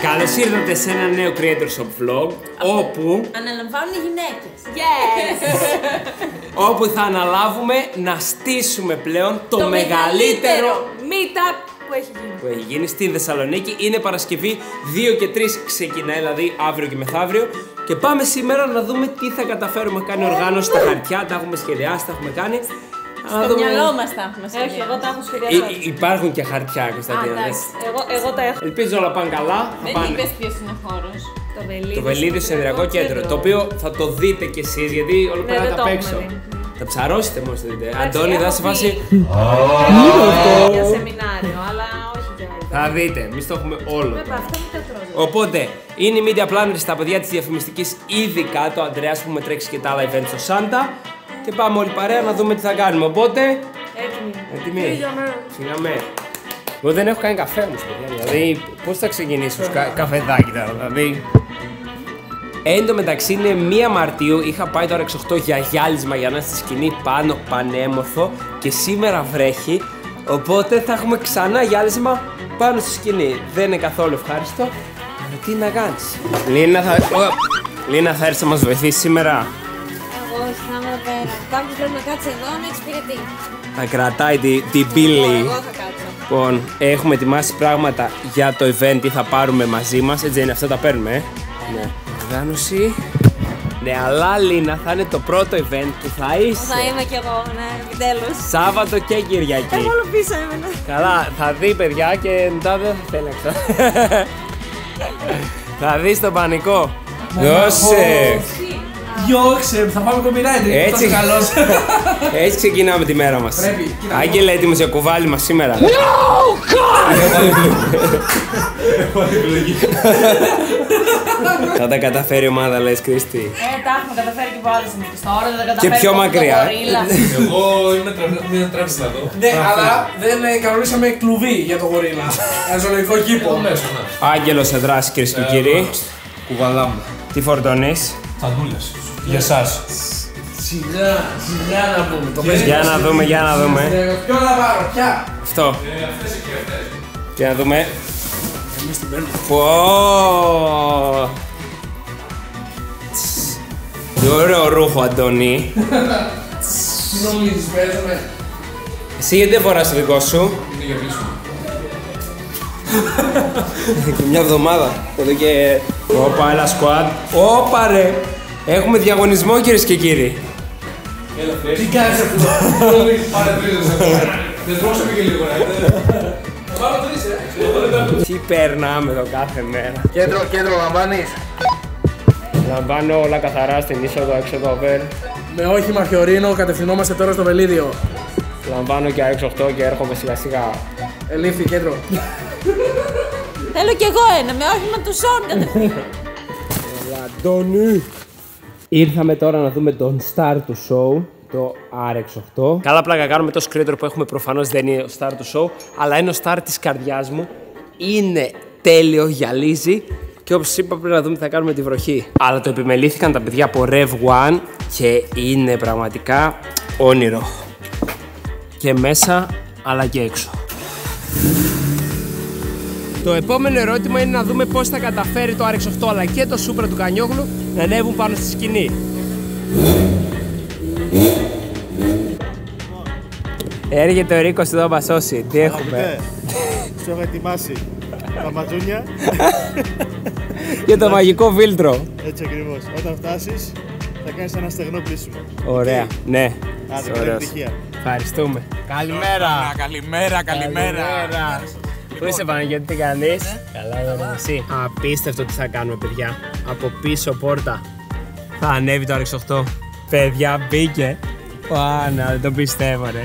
Καλώς ήρθατε σε ένα νέο Creators of Vlog, όπου αναλαμβάνουν οι γυναίκες. Yes! όπου θα αναλάβουμε να στήσουμε πλέον το μεγαλύτερο meetup που έχει γίνει στην Θεσσαλονίκη. Είναι Παρασκευή, 2 και 3 ξεκινάει, δηλαδή αύριο και μεθαύριο. Και πάμε σήμερα να δούμε τι θα καταφέρουμε. Κάνει οργάνωση στα χαρτιά, τα έχουμε σχεδιάσει, τα έχουμε κάνει. Στο μυαλό μας τα έχουμε σχεδιάσει. Όχι, εγώ τα έχω σχεδιάσει. Υπάρχουν και χαρτιά, Κωνσταντίνα. Εγώ τα έχω. Ελπίζω όλα πάνε καλά. Δεν είπες ποιος είναι ο χώρος. Το Βελίδιο Συνεδριακό Κέντρο. Το οποίο θα το δείτε κι εσείς, γιατί όλα πέρα τα παίξω. Θα ψαρώσετε μόλις το δείτε. Αντώνη, θα σε φάση. Για σεμινάριο, αλλά όχι για αυτό. Θα δείτε, εμείς το έχουμε όλο. Αυτό είναι το Οπότε, είναι η Media Planner στα παιδιά της διαφημιστικής, ειδικά το Ανδρέας που με τρέξει και τα άλλα events στο Σάντα. Και πάμε όλοι παρέα να δούμε τι θα κάνουμε. Οπότε. Έτοιμοι. Σιγαμέ. Εγώ δεν έχω κάνει καφέ όμως, παιδιά. Δηλαδή, πώς θα ξεκινήσω καφεδάκι τώρα, δηλαδή. Εν τω μεταξύ είναι 1 Μαρτίου, είχα πάει το RX8 για γυάλισμα για να είναι στη σκηνή πάνω, πανέμορφο, και σήμερα βρέχει, οπότε θα έχουμε ξανά γυάλισμα πάνω στη σκηνή. Δεν είναι καθόλου ευχάριστο, αλλά τι να κάνεις. Λίνα, θα έρθεις να μας βοηθήσει σήμερα. Εγώ θα είμαι εδώ πέρα. Κάποιος πρέπει να κάτσει εδώ να εξυπηρετεί. Θα κρατάει την πύλη. Εγώ θα κάτσω. Λοιπόν, έχουμε ετοιμάσει πράγματα για το event, τι θα πάρουμε μαζί μας, έτσι είναι, αυτά τα παίρνουμε, Ναι. Οργάνωση. Ναι, αλλά Λίνα, θα είναι το πρώτο event που θα είσαι. Θα είμαι κι εγώ, ναι, επιτέλους. Σάββατο και Κυριακή. Όλο πίσω έμενα. Καλά, θα δει παιδιά και μετά δεν θα θέλει αυτό. Θα δεις το πανικό. Δώσε. Διώξε, θα πάμε copyright. Έτσι καλώς. Έτσι ξεκινάμε τη μέρα μας. Άγγελε, έτοιμος για κουβάλι μας σήμερα. No, God! Θα τα καταφέρει η ομάδα, λες, Κρίστη. Τα έχουμε καταφέρει και από άλλες συνήθειες. Τώρα δεν τα καταφέρει. Και πιο μακριά. Εγώ είμαι τρέψη εδώ. Ναι, αλλά δεν κανονίσαμε κλουβί για το γορίλα. Ένα ζωολογικό κήπο. Άγγελος σε δράση, κυρίες και κύριοι. Κουβαλάμε. Τι φορτώνεις? Τσαντούλες. Για εσάς. Σιγά να πούμε. Για να δούμε. Ποιο να πάρω, ποια? Αυτό. Αυτές και αυτές. Και να δούμε. Εμείς την παίρνουμε. Πω. Τι ωραίο ρούχο, Αντώνη. Τι νομίζεις, παίζουμε? Εσύ γιατί δεν φοράς το δικό σου? Είναι για πίσω. Και μια εβδομάδα. Εδώ και. Όπα, ένα squad. Όπα ρε. Έχουμε διαγωνισμό, κυρίες και κύριοι. Τι κάνεις αυτό? Παρατρίζεσαι. Δεν τρώξαμε και λίγο, θα πάρω 3, Τι περνάμε εδώ κάθε μέρα. Κέντρο λαμβάνεις? Λαμβάνω όλα καθαρά στην είσοδο, έξοδο, over. Με όχημα Χιορίνο κατευθυνόμαστε τώρα στο Βελίδιο. Λαμβάνω και RX8 και έρχομαι σιγά σιγά. Ελήφθη κέντρο. Θέλω κι εγώ ένα, με όχημα του Σον. Αντώνη. Ήρθαμε τώρα να δούμε τον star του show, το RX8. Καλά πλάκα κάνουμε, το creator που έχουμε προφανώς δεν είναι ο star του show, αλλά είναι ο star της καρδιάς μου. Είναι τέλειο, γυαλίζει, και όπως είπα πρέπει να δούμε τι θα κάνουμε τη βροχή. Αλλά το επιμελήθηκαν τα παιδιά από Rev One και είναι πραγματικά όνειρο. Και μέσα αλλά και έξω. Το επόμενο ερώτημα είναι να δούμε πώς θα καταφέρει το RX8 αλλά και το Supra του Κανιόγλου να ανέβουν πάνω στη σκηνή. Έρχεται ο Ρίκος εδώ να μας σώσει. Τι έχουμε? Σου έχω ετοιμάσει τα ματζούνια. Και το μαγικό φίλτρο. Έτσι ακριβώς. Όταν φτάσεις θα κάνεις ένα στεγνό πλήσιμο. Ωραία, ναι. Άντε, καλή επιτυχία. Ευχαριστούμε. Καλημέρα. Καλημέρα. Πού είσαι Παναγιώτη, τι κάνεις? Καλά, βέβαια, εσύ. Απίστευτο τι θα κάνουμε, παιδιά. Από πίσω πόρτα θα ανέβει το RX8. Παιδιά, μπήκε. Πάνα, δεν το πιστεύω, ρε.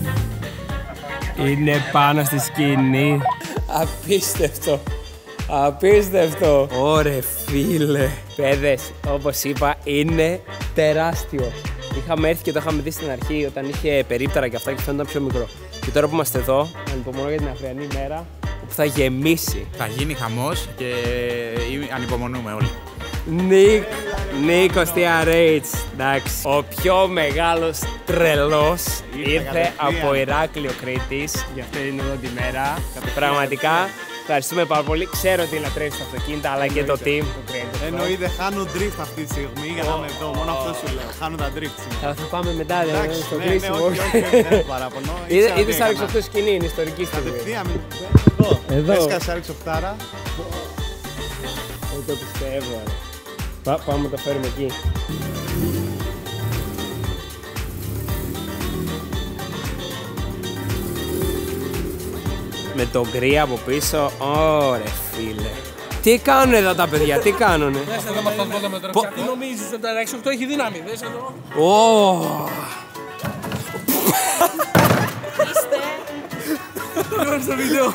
Είναι πάνω στη σκηνή. Απίστευτο. Απίστευτο. Ωρε φίλε. Παιδες, όπως είπα, είναι τεράστιο. Είχαμε έρθει και το είχαμε δει στην αρχή όταν είχε περίπτερα και αυτά και φαίνονταν πιο μικρό. Και τώρα που είμαστε εδώ, ανυπομονώ για την αυριανή μέρα που θα γεμίσει. Θα γίνει χαμός και ανυπομονούμε όλοι. Νίκος TRH, εντάξει. Ο πιο μεγάλος τρελός ήρθε από Ηράκλειο Κρήτης, γι' αυτό είναι εδώ τη μέρα. Πραγματικά Ευχαριστούμε πάρα πολύ. Ξέρω ότι λατρεύεις τα αυτοκίνητα, αλλά και το team. Εννοείται, χάνω drift αυτή τη στιγμή για να είμαι εδώ. Μόνο αυτό σου λέω. Χάνω τα drift. Αλλά θα πάμε μετά, στο Ναι, κλείσιμο. όχι, δεν παραπονώ. Είδες άρχισε αυτό σκηνή, είναι ιστορική στιγμή. Κατευθείαν. Εδώ. Έσκα σ' φτάρα. Δεν το πιστεύω. Πάμε να το φέρουμε εκεί. Με το γκρι από πίσω, ωρε φίλε. Τι κάνουν εδώ τα παιδιά, τι κάνουνε. Δες εδώ με αυτό το μέτρο. Τι νομίζεις, το 168 έχει δύναμη, δες εδώ. Είστε. Βλέπεις το βίντεο.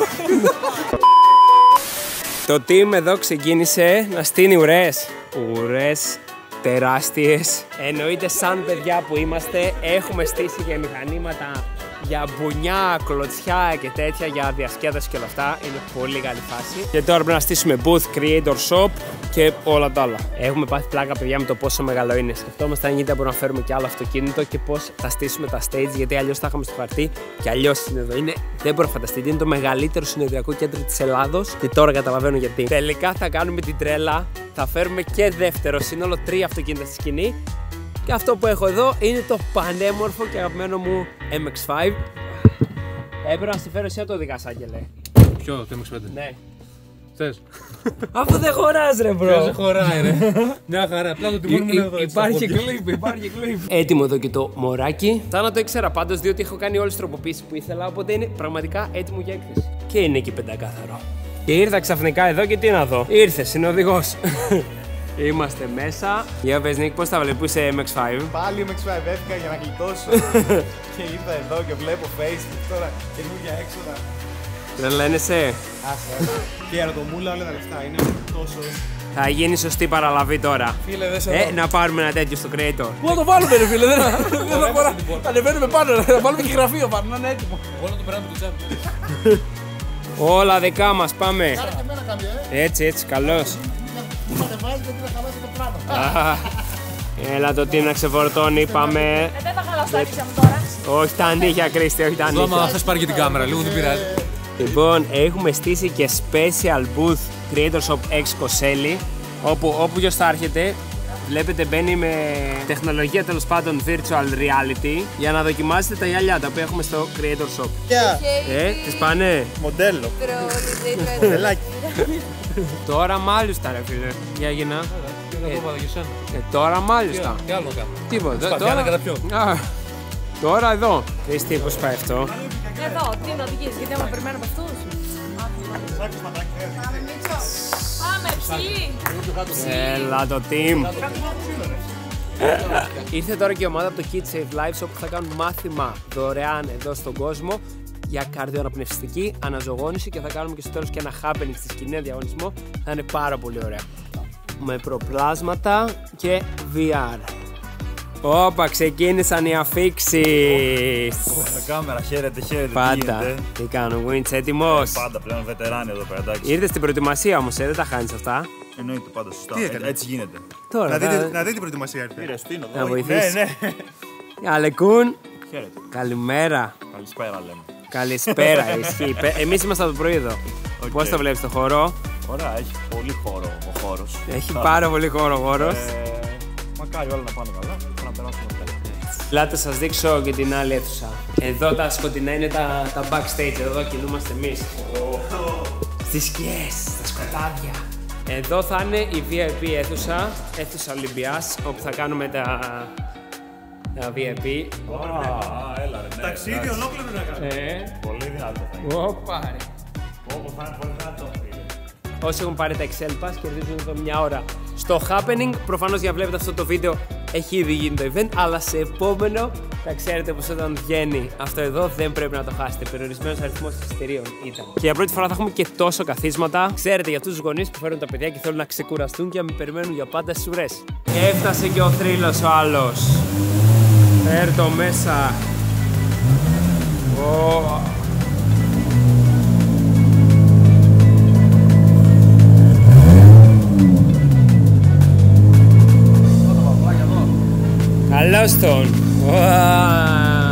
Το team εδώ ξεκίνησε να στείνει ουρές. Ουρές τεράστιες. Εννοείται σαν παιδιά που είμαστε, έχουμε στήσει και μηχανήματα για μπουνιά, κλωτσιά και τέτοια, για διασκέδαση και όλα αυτά. Είναι πολύ καλή φάση. Και τώρα πρέπει να στήσουμε booth, creator shop και όλα τα άλλα. Έχουμε πάθει πλάκα, παιδιά, με το πόσο μεγάλο είναι. Σκεφτόμαστε αν γίνεται μπορούμε να φέρουμε και άλλο αυτοκίνητο και πώς θα στήσουμε τα stage, γιατί αλλιώς θα είχαμε στο χαρτί και αλλιώς είναι εδώ. Είναι, δεν μπορώ να φανταστείτε, είναι το μεγαλύτερο συνεδριακό κέντρο της Ελλάδος και τώρα καταλαβαίνω γιατί. Τελικά θα κάνουμε την τρέλα, θα φέρουμε και δεύτερο σύνολο, 3 αυτοκίνητα στη σκηνή. Και αυτό που έχω εδώ είναι το πανέμορφο και αγαπημένο μου MX-5. Έπρεπε να στη φέρω εσύ να το οδηγάς, Άγγελε. Ποιο, το MX-5? Ναι. Θες? Αυτό δεν χωράς ρε bro. Δεν χωράει ρε. Μια χαρά, απλά το τιμόνι μου είναι εδώ. Υπάρχει κλιπ. Έτοιμο εδώ και το μωράκι. Σαν να το ήξερα πάντως, διότι έχω κάνει όλες τις τροποποίησεις που ήθελα, οπότε είναι πραγματικά έτοιμο για έκθεση. Και είναι εκεί πεντακάθαρο. Και ήρθα ξαφνικά εδώ και τι να δω. Ήρθες, είναι οδηγός. Είμαστε μέσα. Για πες Νίκ, πώς τα βλέπεις που είσαι MX-5? Πάλι MX-5 έφυγα για να γλιτώσω. Και ήρθα εδώ και βλέπω Facebook τώρα καινούργια έξοδα. Δεν λένεσαι. Άσε. Και η αεροτομούλα όλα τα λεφτά είναι τόσο. Θα γίνει σωστή παραλαβή τώρα. Φίλε, δες εδώ. Να πάρουμε ένα τέτοιο στο creator. Πού να το βάλουμε ρε φίλε, δεν θα μπορώ. Ανεβαίνουμε πάνω, να βάλουμε και γραφείο πάνω, να είναι έτοιμο. Εγώ να το περάμε το τσάπι. Όλα δικά μας, πάμε. Έτσι, καλώς. Έλα το team να ξεφορτώνει, πάμε. Δεν θα χαλαστάκησα μου τώρα. Όχι τα νύχια, Κρίστη, όχι τα νύχια. Άμα θες πάρει και την κάμερα, λίγο δεν πειράζει. Λοιπόν, έχουμε στήσει και special booth Creator Shop X Κοσέλη, όπου ποιος θα έρχεται, βλέπετε μπαίνει με τεχνολογία τέλος πάντων virtual reality για να δοκιμάσετε τα γυαλιά τα οποία έχουμε στο Creator Shop. Τις πάνε. Μοντέλο. Μοντελάκι. Τώρα μάλιστα ρε φίλε. Για γίνα. Να το βάλω για σένα. Τώρα μάλιστα. Τι άλλο να κάνω. Τίποτα. Σπαθιά να καταπιώ. Τώρα εδώ. Κρίστη, πώς πάει αυτό? Εδώ, τι να οδηγείς, γιατί άμα περιμένουμε αυτούς. Πάμε, ψηλή. Έλα το team. Ήρθε τώρα και η ομάδα από το Kids Save Lives, όπου θα κάνουν μάθημα δωρεάν εδώ στον κόσμο για καρδιοαναπνευστική αναζωογόνηση και θα κάνουμε και στο τέλος και ένα happening στη σκηνή διαγωνισμό. Θα είναι πάρα πολύ ωραία. Με προπλάσματα και VR. Όπα, ξεκίνησαν οι αφίξεις. Με κάμερα, χαίρετε, Πάντα. Τι κάνω, Winch, έτοιμος? Πάντα πλέον βετεράνοι εδώ πέρα, εντάξει. Ήρθες στην προετοιμασία όμως, δεν τα χάνεις αυτά. Εννοείται πάντα σωστά. Τι έκανε? Έτσι γίνεται. Τώρα, Να δείτε την προετοιμασία ήρθε. Πήρε, τι είναι να εδώ. βοηθήσεις. Ναι. Αλεκούν, Χαίρετε. καλημέρα. Καλησπέρα λέμε. Καλησπέρα, ισχύει. Εμείς είμαστε από το πρωί εδώ. Πώς το βλέπεις το χώρο? Ωραία, έχει πολύ χώρο ο χώρος. Έχει πάρα πολύ χώρο ο χώρος. Μακάρι όλα να πάνε καλά και να περάσουμε καλά. Ελάτε σας δείξω και την άλλη αίθουσα. Εδώ τα σκοτεινά είναι τα backstage, εδώ κινούμαστε εμείς. Στις σκιές, στα σκοτάδια. Εδώ θα είναι η VIP αίθουσα Ολυμπιάς, όπου θα κάνουμε τα VIP. Έλα ρε, ναι. Ταξίδι ολόκληρο να κάνουμε. Πολύ δυνατό θα είναι. Όπα ρε. Όπως θα είναι πολύ δυνατό. Όσοι έχουν πάρει τα Excel Pass κερδίζουν εδώ μια ώρα. Στο happening, προφανώς για βλέπετε αυτό το βίντεο, έχει ήδη γίνει το event, αλλά σε επόμενο θα ξέρετε πως όταν βγαίνει αυτό εδώ δεν πρέπει να το χάσετε. Περιορισμένος αριθμός εισιτηρίων ήταν. Και για πρώτη φορά θα έχουμε και τόσο καθίσματα. Ξέρετε, για αυτούς τους γονείς που φέρουν τα παιδιά και θέλουν να ξεκουραστούν και να μην περιμένουν για πάντα στις ουρές. Έφτασε και ο θρύλος ο άλλος. Φέρ' το μέσα. Καλώς τον!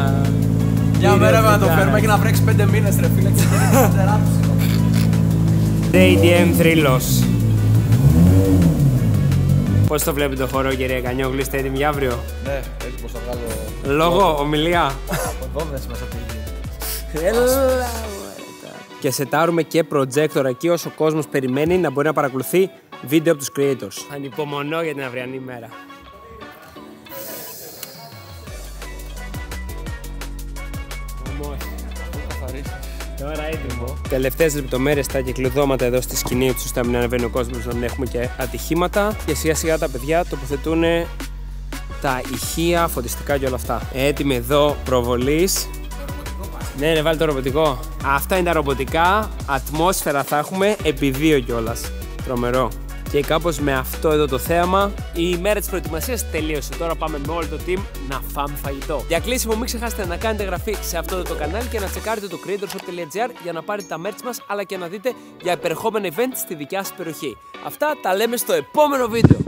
Για μέρα να το φέρουμε και να βρέξει 5 μήνες ρε φίλε. JDM θρύλος. Πώς το βλέπετε το χώρο, κυρία Κανιόγλου, είστε έτοιμοι για αύριο? Ναι, έτσι πως θα βγάλω. Λόγο, ομιλία. Ποδόδες μέσα από τη γη. Και σετάρουμε και projector εκεί όσο ο κόσμος περιμένει να μπορεί να παρακολουθεί βίντεο από τους creators. Ανυπομονώ για την αυριανή μέρα. Τώρα έτοιμο. Τελευταίες λεπτομέρειες στα κυκλοδώματα εδώ στη σκηνή, ώστε να μην ανεβαίνει ο κόσμος, να μην έχουμε και ατυχήματα. Και σιγά σιγά τα παιδιά τοποθετούν τα ηχεία, φωτιστικά και όλα αυτά. Έτοιμοι εδώ προβολής. Ναι, βάλει το ρομποτικό. Αυτά είναι τα ρομποτικά. Ατμόσφαιρα θα έχουμε επί 2 κιόλας. Τρομερό. Και κάπως με αυτό εδώ το θέαμα η ημέρα της προετοιμασίας τελείωσε. Τώρα πάμε με όλο το team να φάμε φαγητό. Για κλείσιμο, μην ξεχάσετε να κάνετε εγγραφή σε αυτό το κανάλι και να τσεκάρετε το creatorshop.gr για να πάρετε τα merch μας, αλλά και να δείτε για επερχόμενα event στη δικιά σας περιοχή. Αυτά τα λέμε στο επόμενο βίντεο.